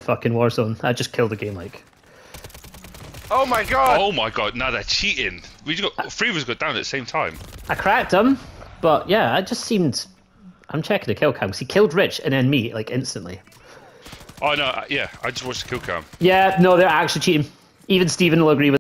fucking Warzone. I just killed the game, like. Oh my god! Oh my god! Now they're cheating. Three of us got down at the same time. I cracked him, but yeah, I just seemed. I'm checking the kill cam because he killed Rich and then me like instantly. Oh no! Yeah, I just watched the kill cam. Yeah, no, they're actually cheating. Even Steven will agree with.